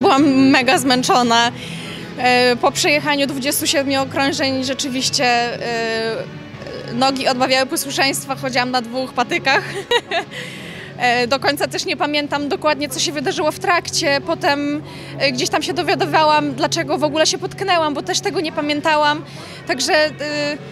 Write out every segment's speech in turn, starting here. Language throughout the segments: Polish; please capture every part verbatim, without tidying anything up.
byłam mega zmęczona. Po przejechaniu dwudziestu siedmiu okrążeń rzeczywiście nogi odmawiały posłuszeństwa, chodziłam na dwóch patykach. Do końca też nie pamiętam dokładnie, co się wydarzyło w trakcie. Potem gdzieś tam się dowiadywałam, dlaczego w ogóle się potknęłam, bo też tego nie pamiętałam. Także y,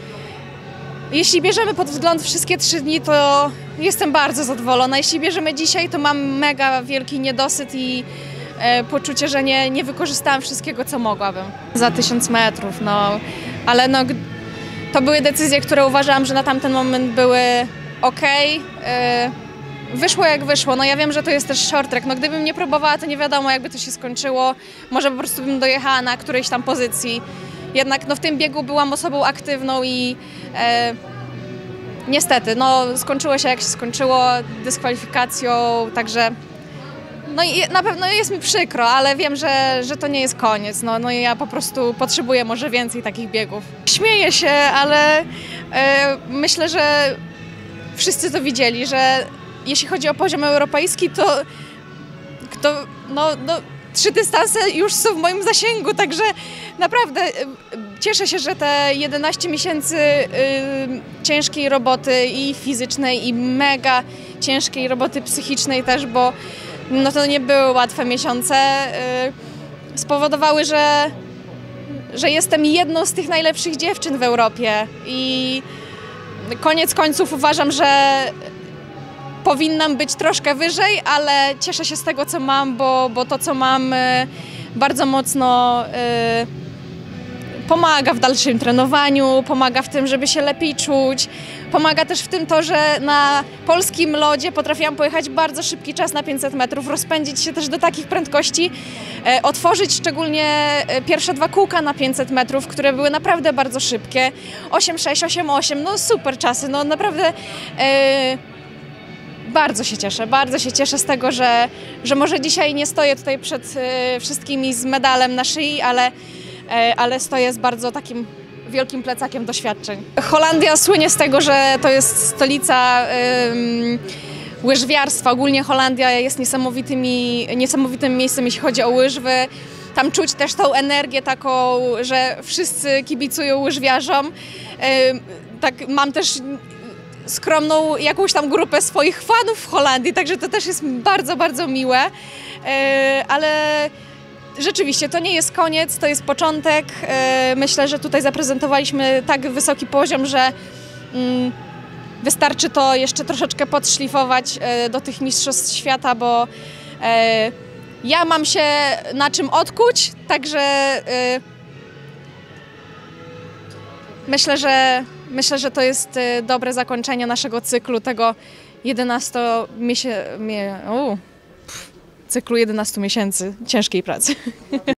jeśli bierzemy pod wzgląd wszystkie trzy dni, to jestem bardzo zadowolona. Jeśli bierzemy dzisiaj, to mam mega wielki niedosyt i y, poczucie, że nie, nie wykorzystałam wszystkiego, co mogłabym. Za tysiąc metrów, no. Ale no, to były decyzje, które uważałam, że na tamten moment były okej. Y, Wyszło jak wyszło. No ja wiem, że to jest też short track. No gdybym nie próbowała, to nie wiadomo, jakby to się skończyło. Może po prostu bym dojechała na którejś tam pozycji. Jednak no, w tym biegu byłam osobą aktywną i e, niestety no, skończyło się jak się skończyło, dyskwalifikacją, także no i na pewno jest mi przykro, ale wiem, że, że to nie jest koniec. No, no i ja po prostu potrzebuję może więcej takich biegów. Śmieję się, ale e, myślę, że wszyscy to widzieli, że jeśli chodzi o poziom europejski, to, to no, no, trzy dystanse już są w moim zasięgu, także naprawdę cieszę się, że te jedenaście miesięcy y, ciężkiej roboty i fizycznej, i mega ciężkiej roboty psychicznej też, bo no, to nie były łatwe miesiące, y, spowodowały, że, że jestem jedną z tych najlepszych dziewczyn w Europie i koniec końców uważam, że powinnam być troszkę wyżej, ale cieszę się z tego, co mam, bo, bo to, co mam, bardzo mocno y, pomaga w dalszym trenowaniu, pomaga w tym, żeby się lepiej czuć. Pomaga też w tym to, że na polskim lodzie potrafiłam pojechać bardzo szybki czas na pięćset metrów, rozpędzić się też do takich prędkości, y, otworzyć szczególnie pierwsze dwa kółka na pięćset metrów, które były naprawdę bardzo szybkie. osiem sześć, osiem osiem, no super czasy, no naprawdę... Y, Bardzo się cieszę, bardzo się cieszę z tego, że, że może dzisiaj nie stoję tutaj przed y, wszystkimi z medalem na szyi, ale, y, ale stoję z bardzo takim wielkim plecakiem doświadczeń. Holandia słynie z tego, że to jest stolica y, łyżwiarstwa. Ogólnie Holandia jest niesamowitymi, niesamowitym miejscem, jeśli chodzi o łyżwy. Tam czuć też tą energię taką, że wszyscy kibicują łyżwiarzom. Y, tak, mam też skromną jakąś tam grupę swoich fanów w Holandii, także to też jest bardzo, bardzo miłe, ale rzeczywiście to nie jest koniec, to jest początek. Myślę, że tutaj zaprezentowaliśmy tak wysoki poziom, że wystarczy to jeszcze troszeczkę podszlifować do tych mistrzostw świata, bo ja mam się na czym odkuć, także myślę, że Myślę, że to jest dobre zakończenie naszego cyklu, tego jedenastu miesięcy, cyklu jedenastu miesięcy ciężkiej pracy.